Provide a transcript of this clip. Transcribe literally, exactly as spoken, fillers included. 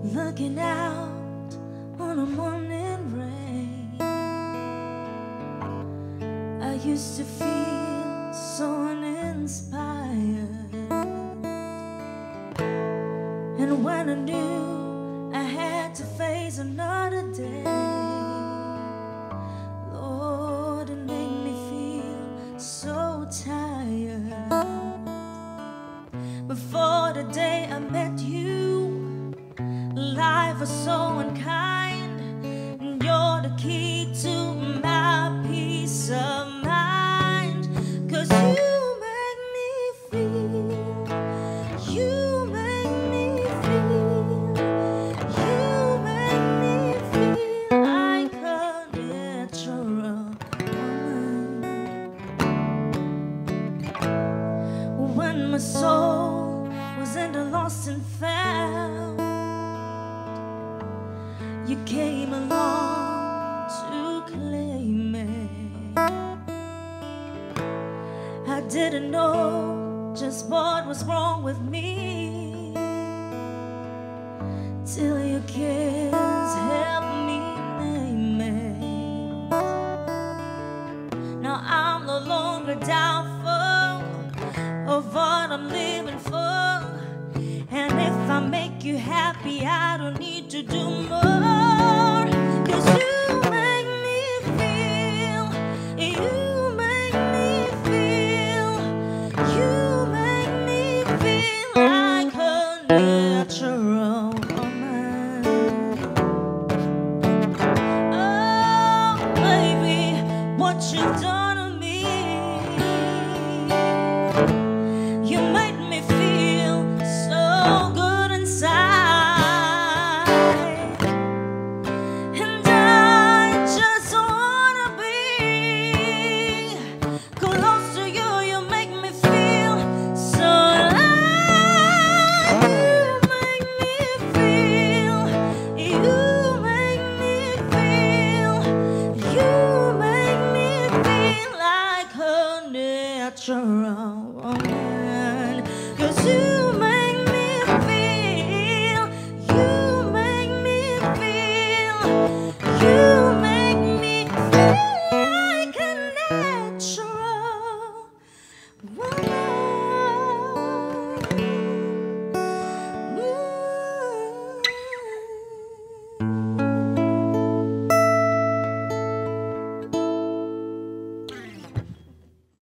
looking out on a morning rain. I used to feel so uninspired, and when I knew I had to face another day, Lord, it made me feel so tired. Before the day I met you, life was so unkind, and you're the key to my peace of mind. Cause you make me feel, you make me feel, you make me feel like a natural woman. When my soul was in the lost and found, you came along to claim me. I didn't know just what was wrong with me till your kiss helped me name it. Now I'm no longer doubtful of what I'm living for, and if I make you happy, I don't need to do more.